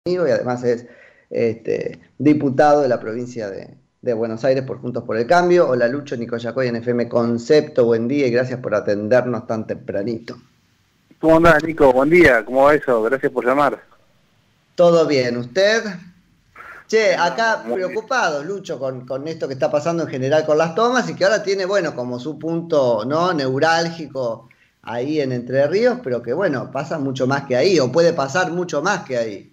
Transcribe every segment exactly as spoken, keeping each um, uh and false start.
y además es este, diputado de la provincia de, de Buenos Aires por Juntos por el Cambio. Hola Lucho, Nico Yacoy en F M Concepto, buen día y gracias por atendernos tan tempranito. ¿Cómo andás, Nico? Buen día, ¿cómo va eso? Gracias por llamar. ¿Todo bien? ¿Usted? Che, acá Muy bien. preocupado, Lucho, con, con esto que está pasando en general con las tomas y que ahora tiene, bueno, como su punto, ¿no?, neurálgico ahí en Entre Ríos, pero que, bueno, pasa mucho más que ahí, o puede pasar mucho más que ahí.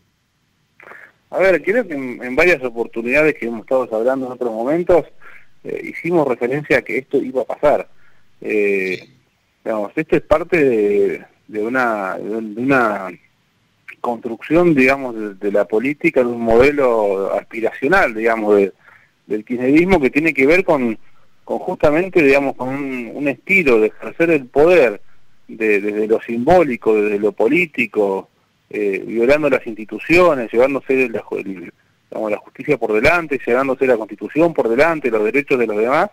A ver, creo que en, en varias oportunidades que hemos estado hablando en otros momentos, eh, hicimos referencia a que esto iba a pasar. Eh, digamos, esto es parte de, de, una, de una construcción, digamos, de, de la política, de un modelo aspiracional, digamos, de, del kirchnerismo que tiene que ver con, con justamente, digamos, con un, un estilo de ejercer el poder de, desde lo simbólico, desde lo político, eh, violando las instituciones, llevándose la, el, digamos, la justicia por delante, llevándose la Constitución por delante, los derechos de los demás,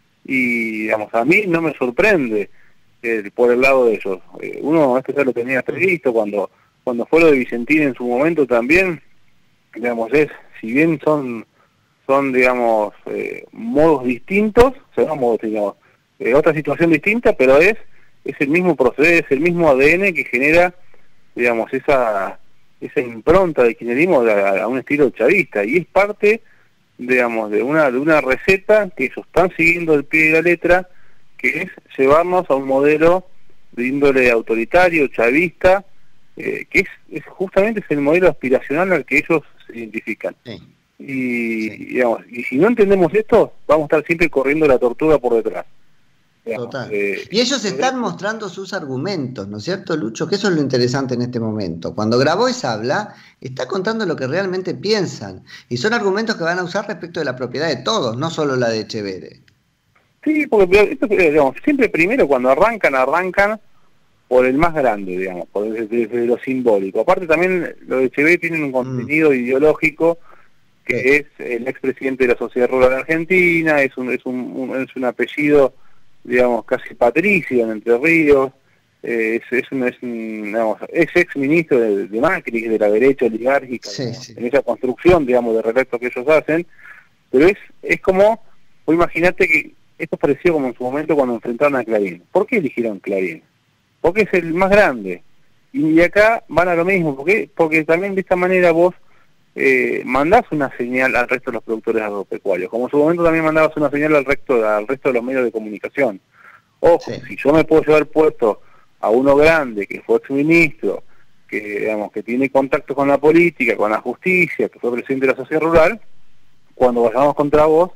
y, digamos, a mí no me sorprende eh, por el lado de ellos. Eh, uno esto ya lo tenía previsto cuando cuando fue lo de Vicentín en su momento también, digamos, es, si bien son, son digamos, eh, modos distintos, o sea, no modos, digamos, eh, otra situación distinta, pero es, es el mismo proceder, es el mismo A D N que genera, digamos, esa, esa impronta de kirchnerismo a, a un estilo chavista, y es parte, digamos, de una, de una receta que ellos están siguiendo al pie de la letra, que es llevarnos a un modelo de índole autoritario, chavista, Eh, que es, es justamente es el modelo aspiracional al que ellos se identifican. Sí. Y, Sí. digamos, y si no entendemos esto, vamos a estar siempre corriendo la tortuga por detrás. Digamos, Total. eh, Y ellos están mostrando sus argumentos, ¿no es cierto, Lucho? Que eso es lo interesante en este momento. Cuando Grabois habla, está contando lo que realmente piensan. Y son argumentos que van a usar respecto de la propiedad de todos, no solo la de Echeverre. Sí, porque esto, digamos, siempre primero cuando arrancan, arrancan por el más grande, digamos, por desde, desde lo simbólico. Aparte también lo de Echeverre tiene un contenido mm. ideológico que sí. Es el expresidente de la Sociedad Rural Argentina, es un, es un, un, es un apellido, digamos, casi patricio en Entre Ríos, eh, es, es, un, es, un, digamos, es ex ministro de, de Macri, de la derecha oligárquica, sí, digamos, sí. en esa construcción, digamos, de relatos que ellos hacen, pero es, es como, o imagínate que esto pareció como en su momento cuando enfrentaron a Clarín. ¿Por qué eligieron Clarín? Porque es el más grande. Y acá van a lo mismo, porque porque también de esta manera vos eh, mandás una señal al resto de los productores agropecuarios, como en su momento también mandabas una señal al resto, al resto de los medios de comunicación. Ojo, sí. Si yo me puedo llevar puesto a uno grande, que fue exministro, que digamos que tiene contacto con la política, con la justicia, que fue presidente de la sociedad rural, cuando vayamos contra vos,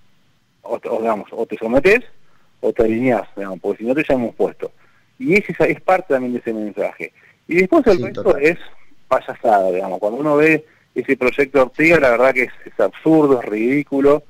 o, o, digamos, o te sometés, o te alineás, digamos, porque si no te ya hemos puesto. Y ese es parte también de ese mensaje. Y después el sí, resto total. Es payasada, digamos. Cuando uno ve ese proyecto Ortega, la verdad que es, es absurdo, es ridículo,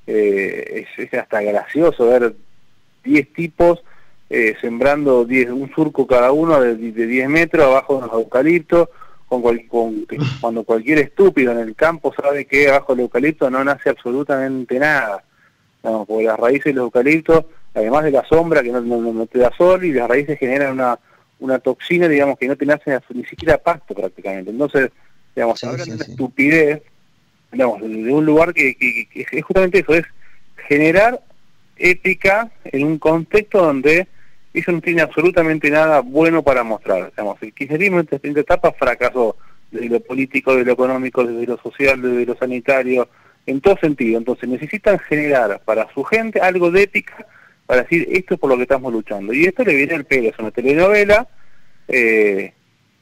eh, es, es hasta gracioso ver diez tipos eh, sembrando diez, un surco cada uno de, de diez metros abajo de los eucaliptos, con, cual, con cuando cualquier estúpido en el campo sabe que abajo del eucalipto no nace absolutamente nada. No, porque las raíces de los eucaliptos, además de la sombra que no, no, no te da sol, y las raíces generan una, una toxina, digamos, que no te nace ni siquiera pasto prácticamente. Entonces, digamos, sí, hablan sí, de una sí. estupidez, digamos, de un lugar que, que, que es justamente eso, es generar ética en un contexto donde eso no tiene absolutamente nada bueno para mostrar. Digamos, el kirchnerismo en esta etapa fracasó desde lo político, desde lo económico, desde lo social, desde lo sanitario, en todo sentido. Entonces necesitan generar para su gente algo de ética para decir esto es por lo que estamos luchando. Y esto le viene al pelo, es una telenovela eh,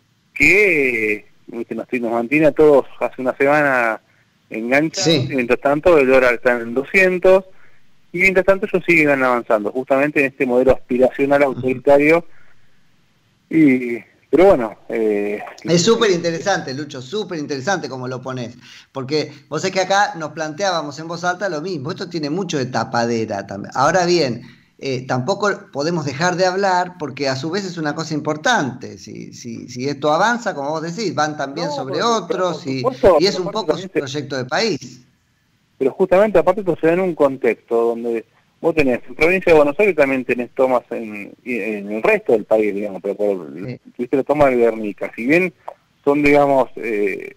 que nos, nos mantiene a todos hace una semana enganchados, sí. Y mientras tanto el dólar está en doscientos, y mientras tanto ellos siguen avanzando, justamente en este modelo aspiracional autoritario. Y pero bueno... Eh, es súper interesante, Lucho, súper interesante como lo pones, porque vos sabés que acá nos planteábamos en voz alta lo mismo, esto tiene mucho de tapadera también. Ahora bien, eh, tampoco podemos dejar de hablar porque a su vez es una cosa importante, si, si, si esto avanza, como vos decís, van también no, sobre pero, otros pero, y, supuesto, y es un poco su proyecto de país. Pero justamente aparte esto se da en un contexto donde... Vos tenés, en provincia de Buenos Aires también tenés tomas en, en el resto del país, digamos, pero por, sí. Tuviste la toma de Guernica. Si bien son, digamos, eh,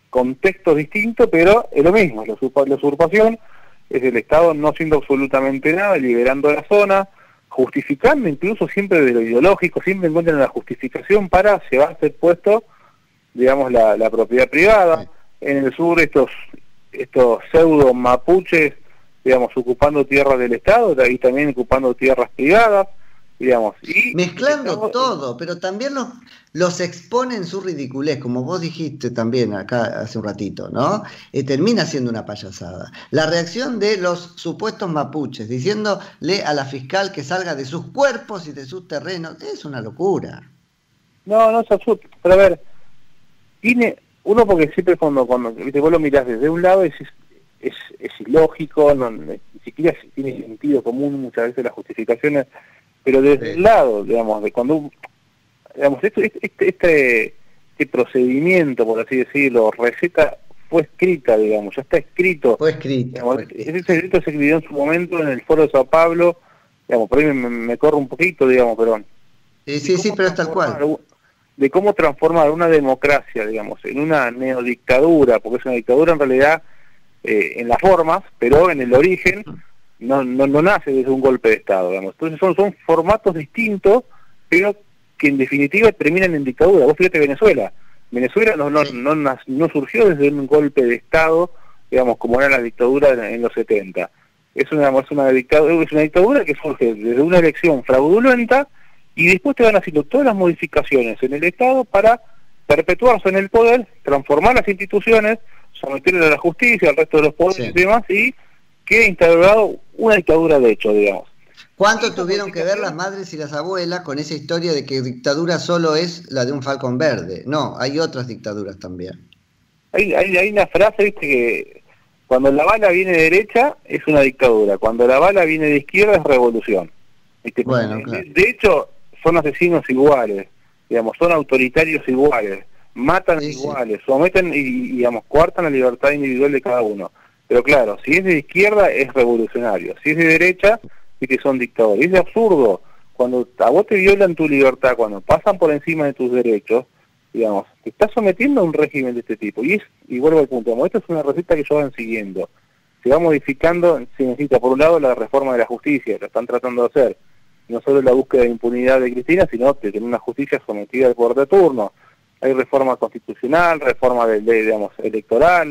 contextos distintos, pero es lo mismo, la usurpación es el Estado no haciendo absolutamente nada, liberando la zona, justificando incluso siempre de lo ideológico, siempre encuentran la justificación para llevarse puesto, digamos, la, la propiedad privada. Sí. En el sur estos estos pseudo mapuches, digamos, ocupando tierras del Estado, y también ocupando tierras privadas, digamos. Y mezclando estamos... todo, pero también los, los expone en su ridiculez, como vos dijiste también acá hace un ratito, ¿no? Eh, termina siendo una payasada. La reacción de los supuestos mapuches, diciéndole a la fiscal que salga de sus cuerpos y de sus terrenos, es una locura. No, no es absurdo, pero a ver, tiene... Uno porque siempre cuando, cuando ¿viste? Vos lo mirás desde un lado es, es, es ilógico, no, ni siquiera tiene sentido común muchas veces las justificaciones, pero desde el lado, digamos, de cuando, digamos, este, este, este, este procedimiento, por así decirlo, receta fue escrita, digamos, ya está escrito. Fue escrito. Digamos, fue escrito. Ese escrito se escribió en su momento en el Foro de Sao Paulo, digamos, por ahí me, me corro un poquito, digamos, perdón. Sí, sí, sí, pero es tal cual. De cómo transformar una democracia, digamos, en una neodictadura, porque es una dictadura en realidad eh, en las formas, pero en el origen no, no, no nace desde un golpe de Estado, digamos. Entonces son, son formatos distintos, pero que en definitiva terminan en dictadura. Vos fíjate Venezuela. Venezuela no, no, no, no, no surgió desde un golpe de Estado, digamos, como era la dictadura en, en los setenta. Es una, es una dictadura, es una dictadura que surge desde una elección fraudulenta, y después te van haciendo todas las modificaciones en el Estado para perpetuarse en el poder, transformar las instituciones, someterle a la justicia, al resto de los poderes sí. y demás, y queda instaurado una dictadura de hecho, digamos. ¿Cuánto tuvieron que ver las madres y las abuelas con esa historia de que dictadura solo es la de un falcón verde? No, hay otras dictaduras también. Hay, hay, hay una frase, viste, que cuando la bala viene de derecha es una dictadura, cuando la bala viene de izquierda es revolución. ¿Viste? Bueno, claro. de, de hecho, son asesinos iguales, digamos, son autoritarios iguales, matan sí, iguales, sí. someten y, y, digamos, coartan la libertad individual de cada uno. Pero claro, si es de izquierda es revolucionario, si es de derecha es que son dictadores. Es absurdo, cuando a vos te violan tu libertad, cuando pasan por encima de tus derechos, digamos, te estás sometiendo a un régimen de este tipo. Y es, y vuelvo al punto, digamos, esta es una receta que ellos van siguiendo. Se va modificando, se necesita por un lado la reforma de la justicia, lo están tratando de hacer. No solo la búsqueda de impunidad de Cristina, sino de tener una justicia sometida al poder de turno. Hay reforma constitucional, reforma de, de, digamos, electoral.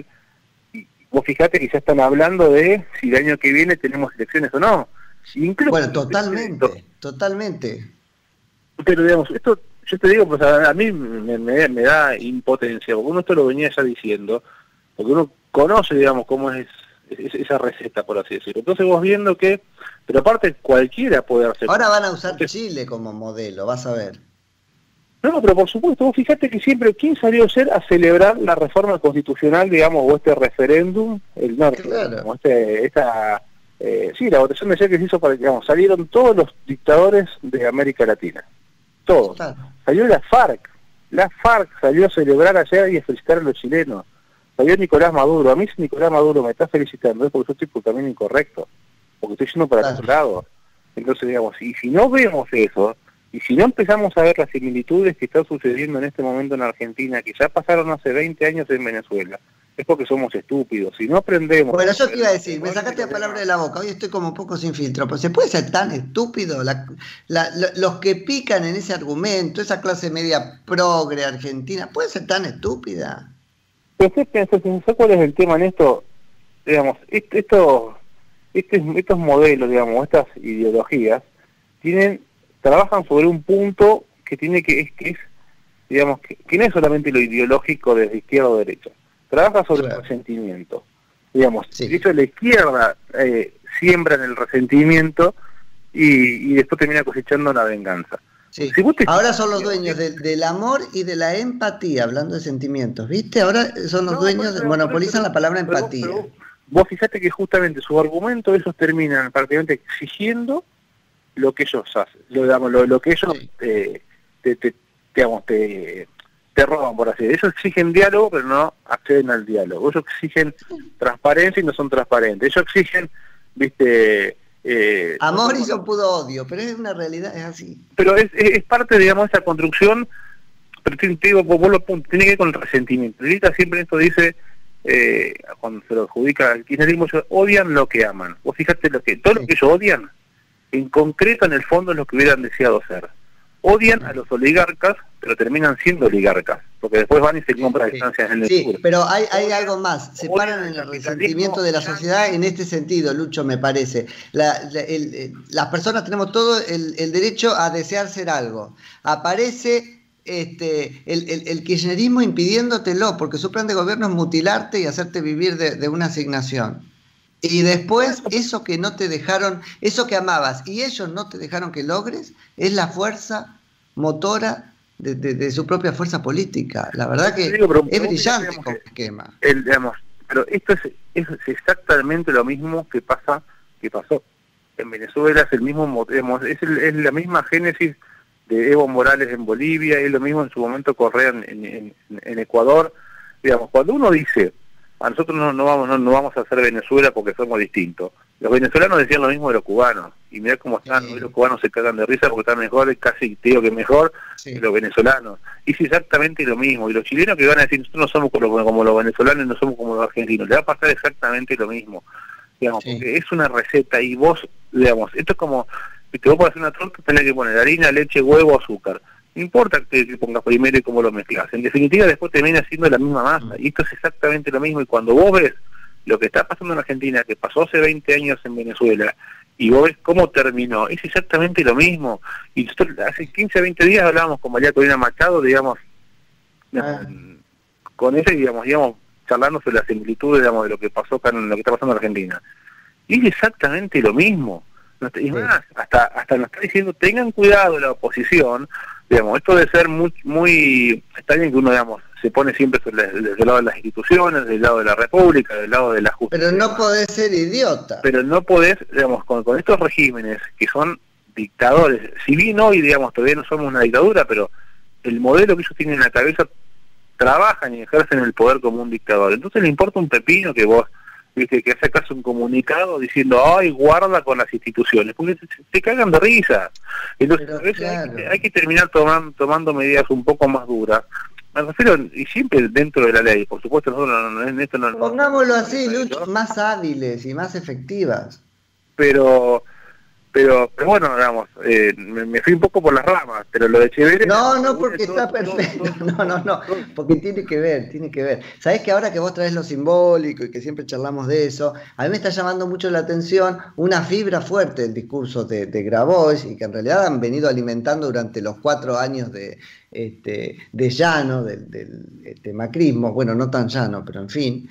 Y vos fijate que ya están hablando de si el año que viene tenemos elecciones o no. Incluso bueno, totalmente, esto, totalmente. Pero digamos, esto, yo te digo, pues a, a mí me, me, me da impotencia, porque uno esto lo venía ya diciendo, porque uno conoce, digamos, cómo es esa receta, por así decirlo. Entonces vos viendo que, pero aparte cualquiera puede hacer. Ahora van a usar Chile como modelo, vas a ver. No, pero por supuesto, vos fijate que siempre, ¿quién salió a ser a celebrar la reforma constitucional, digamos, o este referéndum, el norte, claro. como este, esta, eh, sí, la votación de ayer que se hizo para, digamos, salieron todos los dictadores de América Latina, todos. Claro. Salió la FARC, la FARC salió a celebrar ayer y a felicitar a los chilenos. Salió Nicolás Maduro. A mí si Nicolás Maduro me está felicitando es porque yo estoy por el camino incorrecto, porque estoy yendo para claro. otro lado. Entonces, digamos, y si no vemos eso, y si no empezamos a ver las similitudes que están sucediendo en este momento en Argentina, que ya pasaron hace veinte años en Venezuela, es porque somos estúpidos. Si no aprendemos... Bueno, eso te iba a decir, me sacaste la palabra de la boca, hoy estoy como un poco sin filtro, pero ¿se puede ser tan estúpido? La, la, la, los que pican en ese argumento, esa clase media progre argentina, ¿puede ser tan estúpida? Pero usted piensa, ¿cuál es el tema en esto? Digamos, estos, estos, estos modelos, digamos, estas ideologías, tienen, trabajan sobre un punto que tiene que, es, que es, digamos, que, que no es solamente lo ideológico desde izquierda o derecha, trabaja sobre claro. el resentimiento. Digamos, sí. de hecho la izquierda eh, siembra en el resentimiento y, y después termina cosechando la venganza. Sí. Si te... Ahora son los dueños de, del amor y de la empatía, hablando de sentimientos, ¿viste? Ahora son los no, dueños, pero, monopolizan pero, la palabra pero, empatía. Pero, pero, vos fijate que justamente sus argumentos, ellos terminan prácticamente exigiendo lo que ellos hacen, lo, digamos, lo, lo que ellos sí. eh, te, te, digamos, te, te roban, por así decirlo. Ellos exigen diálogo, pero no acceden al diálogo. Ellos exigen transparencia y no son transparentes. Ellos exigen, viste... Eh, amor y son pudo odio, pero es una realidad, es así. Pero es, es parte, digamos, esa construcción, pero te, te digo, vos, vos lo punto, tiene que ver con el resentimiento. Lilita siempre esto dice, eh, cuando se lo adjudica al kirchnerismo, ellos odian lo que aman. Vos fíjate, lo que todo lo que ellos odian, en concreto en el fondo es lo que hubieran deseado ser. Odian a los oligarcas, pero terminan siendo oligarcas, porque después van y se compran sí, estancias en el sí, sur. Pero hay, hay algo más, se paran en el resentimiento de la sociedad en este sentido, Lucho, me parece. La, la, el, el, las personas tenemos todo el, el derecho a desear ser algo. Aparece este, el, el, el kirchnerismo impidiéndotelo, porque su plan de gobierno es mutilarte y hacerte vivir de, de una asignación. Y después, eso que no te dejaron, eso que amabas y ellos no te dejaron que logres, es la fuerza motora de, de, de su propia fuerza política. La verdad que digo, pero, es brillante como esquema. El, digamos, pero esto es, es exactamente lo mismo que pasa, que pasó en Venezuela, es el mismo, digamos, es, el, es la misma génesis de Evo Morales en Bolivia, es lo mismo en su momento Correa en, en, en Ecuador. Digamos, cuando uno dice a nosotros no, no vamos no, no vamos a hacer Venezuela porque somos distintos. Los venezolanos decían lo mismo de los cubanos, y mirá cómo están, sí. Hoy los cubanos se cagan de risa porque están mejor, casi te digo que mejor, sí. Que los venezolanos. Y es exactamente lo mismo, y los chilenos que van a decir, nosotros no somos como, como los venezolanos, no somos como los argentinos, le va a pasar exactamente lo mismo, digamos, sí. Porque es una receta, y vos, digamos, esto es como, que vos para hacer una torta tenés que poner harina, leche, huevo, azúcar. No importa que, que pongas primero y cómo lo mezclas, en definitiva después termina siendo la misma masa, y esto es exactamente lo mismo, y cuando vos ves lo que está pasando en Argentina, que pasó hace veinte años en Venezuela, y vos ves cómo terminó, es exactamente lo mismo. Y nosotros hace quince, veinte días hablábamos con María Corina Machado, digamos, ah. con ella, digamos, digamos, charlando sobre las similitudes, digamos, de lo que pasó acá en lo que está pasando en Argentina. Y es exactamente lo mismo. Y más, hasta, hasta nos está diciendo, tengan cuidado la oposición, digamos, esto de ser muy, muy, está bien que uno, digamos, se pone siempre desde el lado de las instituciones, del lado de la República, del lado de la justicia. Pero no podés ser idiota. Pero no podés, digamos, con, con estos regímenes que son dictadores, si bien hoy, digamos, todavía no somos una dictadura, pero el modelo que ellos tienen en la cabeza, trabajan y ejercen el poder como un dictador. Entonces le importa un pepino que vos, viste, que sacas un comunicado diciendo, ay, guarda con las instituciones, porque se, se cagan de risa. Entonces pero, a veces claro. hay, que, hay que terminar tomando, tomando medidas un poco más duras. Me refiero, y siempre dentro de la ley, por supuesto, nosotros no, no, en esto no... Pongámoslo no, así, Lucho, más hábiles y más efectivas. Pero... Pero, pero bueno, digamos, eh, me, me fui un poco por las ramas, pero lo de Echeverría... No, no, porque está perfecto, no, no, no, porque tiene que ver, tiene que ver. Sabés que ahora que vos traes lo simbólico y que siempre charlamos de eso, a mí me está llamando mucho la atención una fibra fuerte del discurso de, de Grabois, y que en realidad han venido alimentando durante los cuatro años de, este, de llano, del, del este, macrismo, bueno, no tan llano, pero en fin,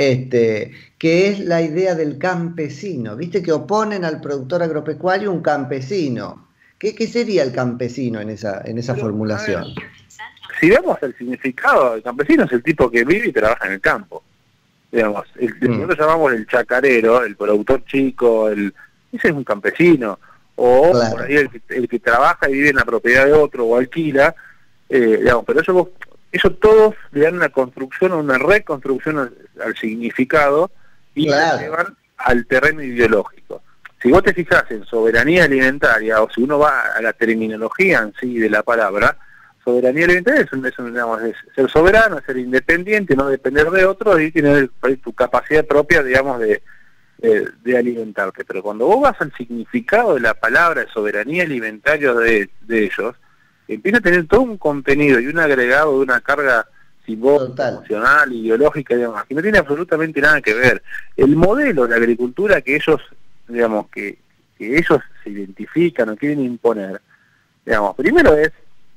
este, que es la idea del campesino, viste que oponen al productor agropecuario un campesino. ¿Qué, qué sería el campesino en esa, en esa pero, formulación? Ver, si vemos el significado, el campesino es el tipo que vive y trabaja en el campo. Digamos, el, mm. nosotros llamamos el chacarero, el productor chico, el ese es un campesino. O claro. Por ahí el, el que trabaja y vive en la propiedad de otro o alquila, eh, digamos, pero eso, eso todos le dan una construcción o una reconstrucción al, al significado y claro. Lo llevan al terreno ideológico. Si vos te fijas en soberanía alimentaria, o si uno va a la terminología en sí de la palabra, soberanía alimentaria es, un, es, un, digamos, es ser soberano, es ser independiente, no depender de otro y tener tu capacidad propia, digamos, de, de, de alimentarte. Pero cuando vos vas al significado de la palabra de soberanía alimentaria de, de ellos, empieza a tener todo un contenido y un agregado de una carga simbólica, emocional, ideológica y demás, que no tiene absolutamente nada que ver. El modelo de agricultura que ellos, digamos, que, que ellos se identifican o quieren imponer, digamos, primero es,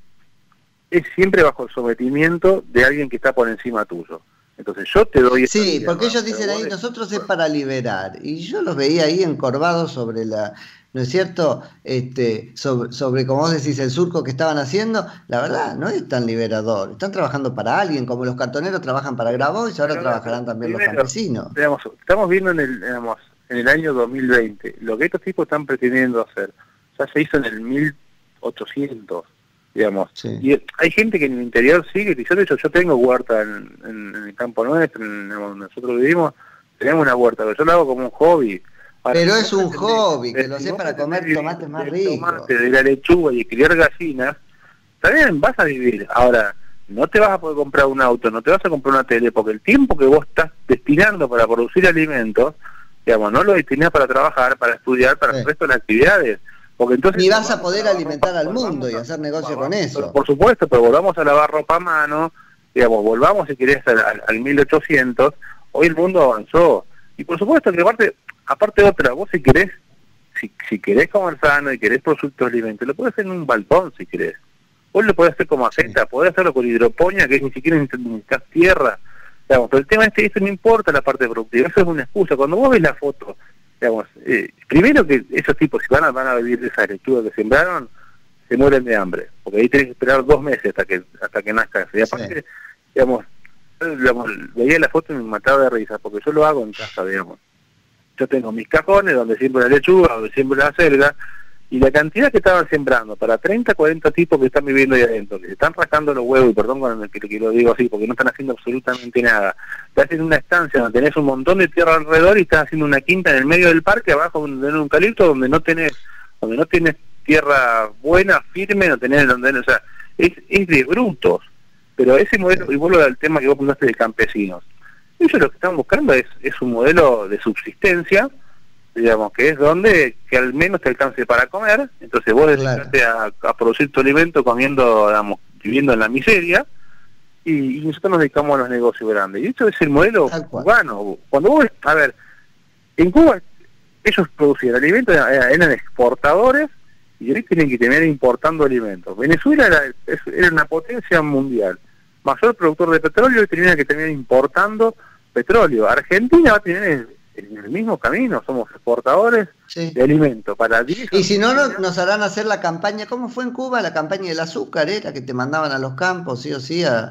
es siempre bajo el sometimiento de alguien que está por encima tuyo. Entonces yo te doy... Sí, porque ellos dicen ahí, nosotros es para liberar, y yo los veía ahí encorvados sobre la... ¿No es cierto? Este, sobre, sobre, como vos decís, el surco que estaban haciendo, la verdad, no es tan liberador. Están trabajando para alguien, como los cartoneros trabajan para Grabois, ahora Pero, trabajarán también primero, los campesinos. Digamos, estamos viendo en el, digamos, en el año dos mil veinte, lo que estos tipos están pretendiendo hacer, ya se hizo en el mil ochocientos, digamos. Sí. Y hay gente que en el interior sigue, y yo de hecho yo tengo huerta en, en, en el campo nuestro, en, en, nosotros vivimos, tenemos una huerta, pero yo lo hago como un hobby. Para pero es un hobby, que lo sé para comer tomates más ricos. Tomate, de la lechuga y criar gallinas, también vas a vivir. Ahora, no te vas a poder comprar un auto, no te vas a comprar una tele, porque el tiempo que vos estás destinando para producir alimentos, digamos, no lo destinás para trabajar, para estudiar, para sí. el resto de las actividades. Porque entonces ni vas a poder alimentar ropa, al mundo y a, hacer negocio volvamos, con eso. Pero, por supuesto, pero volvamos a lavar ropa a mano, digamos, volvamos si querés al, al, al mil ochocientos, hoy el mundo avanzó. Y por supuesto que aparte, aparte de otra, vos si querés, si, si querés comer sano y querés productos alimentos, lo podés hacer en un balcón si querés. Vos lo podés hacer como maceta, sí. podés hacerlo con hidroponía, que ni siquiera necesitas tierra. Digamos, pero el tema es que eso no importa la parte productiva, eso es una excusa. Cuando vos ves la foto, digamos, eh, primero que esos tipos, si van a, van a vivir de esa lectura que sembraron, se mueren de hambre, porque ahí tenés que esperar dos meses hasta que hasta que nazca. Y aparte, sí. digamos, digamos, veía la foto y me mataba de risa, porque yo lo hago en casa, digamos. Yo tengo mis cajones donde siembro la lechuga, donde siembro la selga, y la cantidad que estaban sembrando para treinta, cuarenta tipos que están viviendo ahí adentro, que se están rascando los huevos, y perdón con el que, que lo digo así, porque no están haciendo absolutamente nada. Estás haciendo una estancia donde tenés un montón de tierra alrededor y estás haciendo una quinta en el medio del parque, abajo donde tenés un eucalipto, donde no tenés, donde no tenés tierra buena, firme, no tenés donde, o sea, es, es de brutos. Pero ese modelo, y vuelvo al tema que vos puntaste de campesinos, ellos lo que están buscando es, es un modelo de subsistencia, digamos, que es donde que al menos te alcance para comer, entonces vos dedicate claro. a, a producir tu alimento comiendo, digamos, viviendo en la miseria, y, y nosotros nos dedicamos a los negocios grandes. Y esto es el modelo cubano. Cuando vos, a ver, en Cuba ellos producían alimentos, eran exportadores, y hoy tienen que terminar importando alimentos. Venezuela era, era una potencia mundial, mayor productor de petróleo, y tenía que terminar importando petróleo. Argentina va a tener en el mismo camino, somos exportadores sí. de alimentos para diez y si no, no nos harán hacer la campaña, ¿cómo fue en Cuba? La campaña del azúcar, ¿eh? La que te mandaban a los campos, sí o sí, a,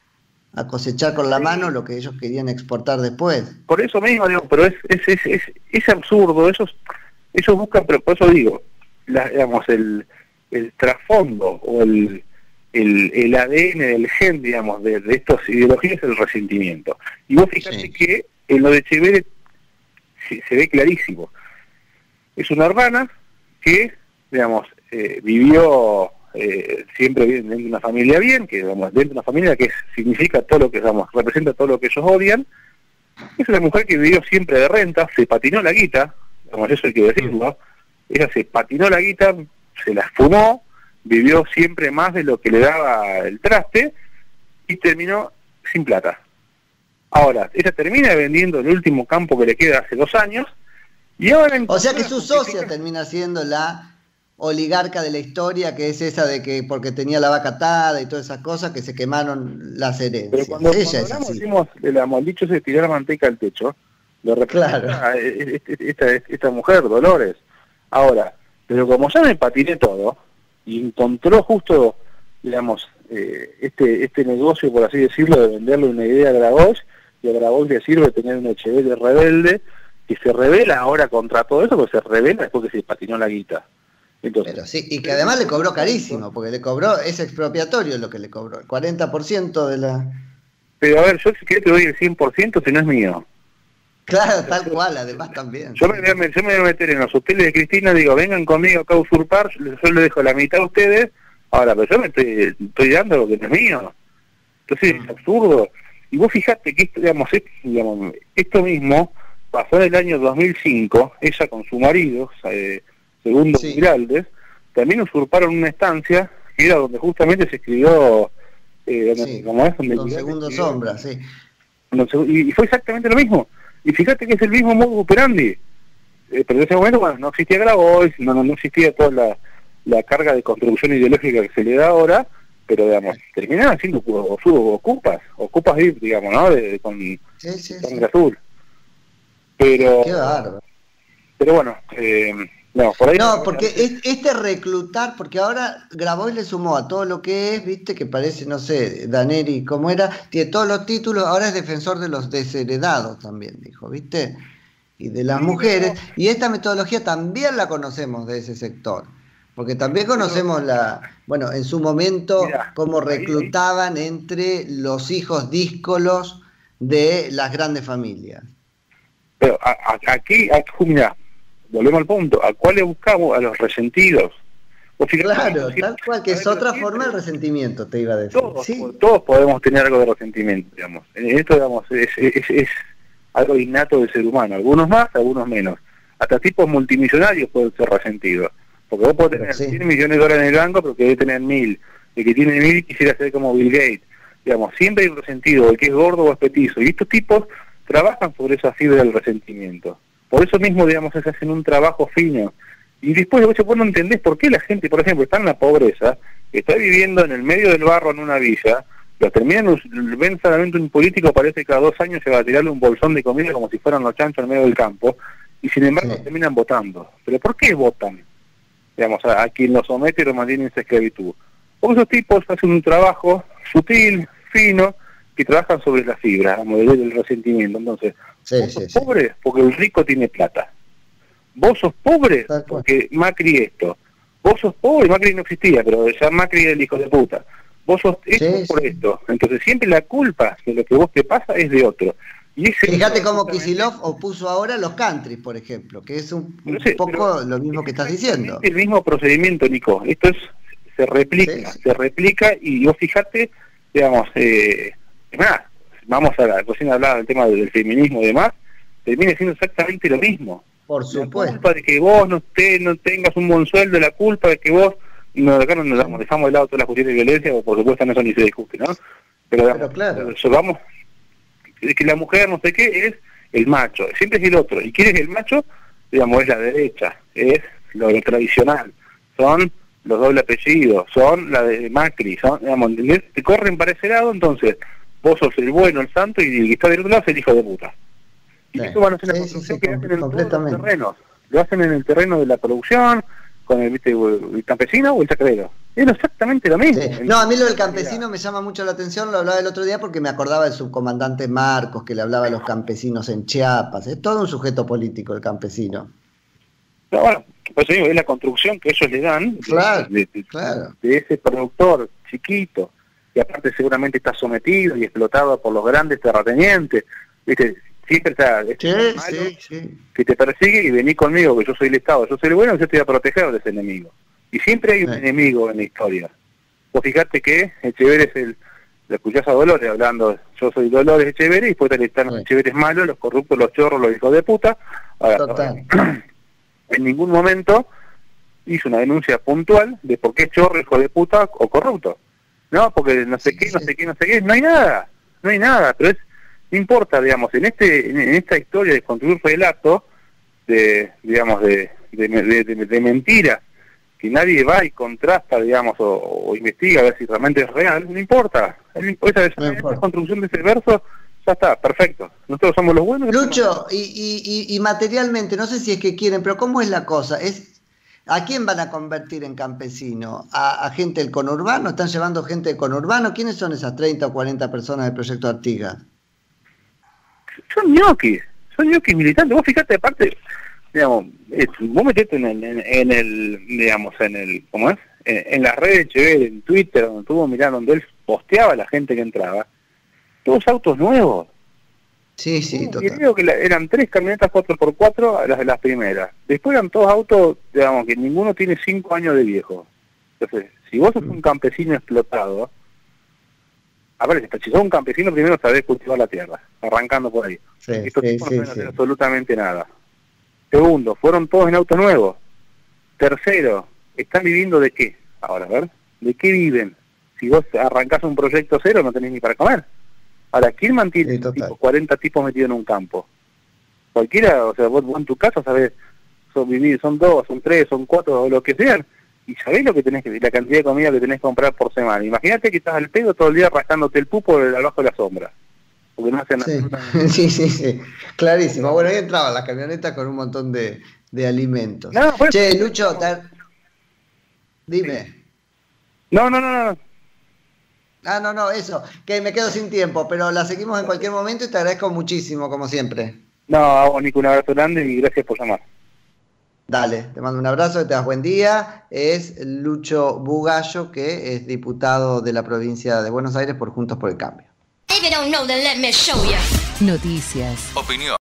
a cosechar con la sí. mano lo que ellos querían exportar después. Por eso mismo, digo, pero es es, es, es, es absurdo, ellos, ellos buscan, pero por eso digo, la, digamos, el, el trasfondo o el, el, el A D N del gen, digamos, de, de estas ideologías es el resentimiento. Y vos fíjate sí. que en lo de Echeverría Se, se ve clarísimo. Es una hermana que, digamos, eh, vivió eh, siempre bien, dentro de una familia bien, que digamos, dentro de una familia que es, significa todo lo que, digamos, representa todo lo que ellos odian. Es una mujer que vivió siempre de renta, se patinó la guita, digamos, eso hay que decirlo. Ella se patinó la guita, se la fumó, vivió siempre más de lo que le daba el traste y terminó sin plata. Ahora, ella termina vendiendo el último campo que le queda hace dos años, y ahora... O sea que su socia termina siendo la oligarca de la historia, que es esa de que porque tenía la vaca atada y todas esas cosas, que se quemaron las herencias. Pero cuando, ella cuando hablamos, decimos, el dicho es tirar manteca al techo, lo representa claro. esta, esta, esta mujer, Dolores. Ahora, pero como ya me patiné todo, y encontró justo, digamos, eh, este este negocio, por así decirlo, de venderle una idea a Grabois, y a Grabois le sirve tener un Echeverría rebelde, que se revela ahora contra todo eso, porque se revela después que se patinó la guita. Entonces, pero sí, y que además le cobró carísimo, porque le cobró, es expropiatorio lo que le cobró, el cuarenta por ciento de la... Pero a ver, yo si querés te doy el cien por ciento, si no es mío. Claro, tal cual, además también. Yo, sí. me, me, yo me voy a meter en los hoteles de Cristina, digo, vengan conmigo acá a usurpar, yo le dejo la mitad a ustedes, ahora, pero yo me estoy, estoy dando lo que no es mío. Entonces es absurdo. Y vos fijate que esto, digamos, esto, digamos, esto mismo pasó en el año dos mil cinco, ella con su marido, eh, Segundo sí. Giraldes, también usurparon una estancia que era donde justamente se escribió, eh, sí, como es, donde Don Segundo Sombra, sí. Y, y fue exactamente lo mismo. Y fíjate que es el mismo modus operandi. Eh, pero en ese momento, bueno, no existía Grabois, no, no, no existía toda la, la carga de construcción ideológica que se le da ahora, pero digamos, terminaban siendo ocupas, ocupas V I P, digamos, ¿no? De, de, con sí, sí, sangre sí. azul. Pero, qué bárbaro. Pero bueno, eh, no, por ahí no, no, porque es, este reclutar, porque ahora Grabois le sumó a todo lo que es, viste, que parece, no sé, Daneri, ¿cómo era? Tiene todos los títulos, ahora es defensor de los desheredados también, dijo, viste, y de las sí, mujeres, no. Y esta metodología también la conocemos de ese sector. Porque también conocemos la, bueno, en su momento, mira, cómo reclutaban ahí, ahí. entre los hijos díscolos de las grandes familias. Pero a, a, aquí, aquí, mira, volvemos al punto, ¿a cuáles buscamos? A los resentidos. Claro, tal cual, que es otra forma de resentimiento, te iba a decir. Todos, ¿Sí? todos podemos tener algo de resentimiento, digamos. Esto, digamos, es, es, es algo innato del ser humano. Algunos más, algunos menos. Hasta tipos multimillonarios pueden ser resentidos. Porque vos podés tener sí. cien millones de dólares en el banco, pero querés tener mil. El que tiene mil quisiera ser como Bill Gates. Digamos, siempre hay un resentido, el que es gordo o es petizo. Y estos tipos trabajan sobre esa fibra del resentimiento. Por eso mismo, digamos, se hacen un trabajo fino. Y después vos no entendés por qué la gente, por ejemplo, está en la pobreza, está viviendo en el medio del barro en una villa, lo terminan, ven solamente un político, parece que cada dos años se va a tirarle un bolsón de comida como si fueran los chanchos en medio del campo, y sin embargo sí. terminan votando. ¿Pero por qué votan? Digamos, a, a quien los somete y los mantiene en esa esclavitud. Porque esos tipos hacen un trabajo sutil, fino, que trabajan sobre la fibra, a modelo del resentimiento. Entonces, sí, vos sos sí, pobre sí. porque el rico tiene plata. Vos sos pobre porque Macri esto. Vos sos pobre, Macri no existía, pero ya Macri era el hijo de puta. Vos sos esto sí, por sí. esto. Entonces siempre la culpa de lo que vos te pasa es de otro. Y ese Fíjate cómo Kicillof opuso ahora los countries, por ejemplo, que es un, un sé, poco lo mismo que estás diciendo. El mismo procedimiento, Nico. Esto es se replica, sí. se replica y vos fijate, digamos, eh, es más, vamos a la cocina a hablar del tema del feminismo y demás, termina siendo exactamente lo mismo. Por supuesto. La culpa de que vos no, te, no tengas un buen sueldo, la culpa de que vos, no, acá no nos damos, dejamos de lado todas las cuestiones de violencia, o por supuesto no eso ni se discute, ¿no? Pero, Pero claro. vamos, que la mujer no sé qué es el macho, siempre es el otro, y quién es el macho, digamos, es la derecha, es lo, lo tradicional, son los doble apellidos, son la de Macri, son, digamos, ¿entendés? Te corren para ese lado, entonces vos sos el bueno, el santo, y el que está del otro lado es el hijo de puta. Y sí. eso van a hacer la sí, construcción sí, sí, que hacen en todos los terrenos. Lo hacen en el terreno de la producción, con el, ¿viste, el campesino o el chacrero. Es exactamente lo mismo. Sí. No, a mí lo del campesino me llama mucho la atención, lo hablaba el otro día porque me acordaba del subcomandante Marcos, que le hablaba a los campesinos en Chiapas. Es todo un sujeto político el campesino. No, bueno, pues digo, es la construcción que ellos le dan claro, de, de, claro. de ese productor chiquito, que aparte seguramente está sometido y explotado por los grandes terratenientes, ¿viste? Siempre está este sí, malo sí, sí. que te persigue y vení conmigo, que yo soy el Estado, yo soy el bueno, yo te voy a proteger de ese enemigo. Y siempre hay un sí. enemigo en la historia. Vos fijate que Echeverri es el, lo escuchás a Dolores hablando, yo soy Dolores Echeverri, y después están los sí. Echeverri malos, los corruptos, los chorros, los hijos de puta. Ahora, Total. Ahora, en ningún momento hizo una denuncia puntual de por qué es chorro, hijo de puta o corrupto. No, porque no sé sí, qué, sí. no sé qué, no sé qué, no hay nada, no hay nada, pero es no importa, digamos, en este en esta historia de construir relato de, digamos, de, de, de, de, de mentira, que nadie va y contrasta, digamos, o, o investiga a ver si realmente es real, no importa. Esa, esa, no importa. Esa construcción de ese verso, ya está, perfecto. Nosotros somos los buenos. Lucho, y, y, y, y materialmente, no sé si es que quieren, pero ¿cómo es la cosa? Es ¿A quién van a convertir en campesino? ¿A, a gente del conurbano? ¿Están llevando gente del conurbano? ¿Quiénes son esas treinta o cuarenta personas del proyecto Artigas? Son ñoquis, son ñoquis militantes. Vos fijate, aparte, digamos, es, vos metete en el, en, en el, digamos, en el, ¿cómo es? En, en las redes de Echeverri, en Twitter, donde estuvo mirando, donde él posteaba a la gente que entraba, todos autos nuevos. Sí, sí, uh, total. Y digo que la, eran tres camionetas cuatro por cuatro las, las primeras. Después eran todos autos, digamos, que ninguno tiene cinco años de viejo. Entonces, si vos sos un campesino explotado, a ver, si sos un campesino, primero sabés cultivar la tierra, arrancando por ahí. Sí, Estos sí, tipos sí, no saben sí. hacer absolutamente nada. Segundo, fueron todos en autos nuevos. Tercero, ¿están viviendo de qué? Ahora, a ver, ¿de qué viven? Si vos arrancás un proyecto cero, no tenés ni para comer. Ahora, ¿quién mantiene sí, tipos, cuarenta tipos metidos en un campo? Cualquiera, o sea, vos, vos en tu casa sabés, son vivir, son dos, son tres, son cuatro, o lo que sean, y sabés lo que tenés que, la cantidad de comida que tenés que comprar por semana. Imagínate que estás al pedo todo el día rascándote el pupo abajo de la sombra. Porque no hacen sí. nada. sí, sí, sí, clarísimo. Bueno, ahí entraban las camionetas con un montón de, de alimentos. No, pues, che, Lucho, te... dime. No, no, no, no. Ah, no, no, eso, que me quedo sin tiempo, pero la seguimos en cualquier momento y te agradezco muchísimo, como siempre. No, a vos, Nico, un abrazo grande y gracias por llamar. Dale, te mando un abrazo, que te das buen día. Es Lucho Bugallo, que es diputado de la provincia de Buenos Aires por Juntos por el Cambio. Noticias, opinión,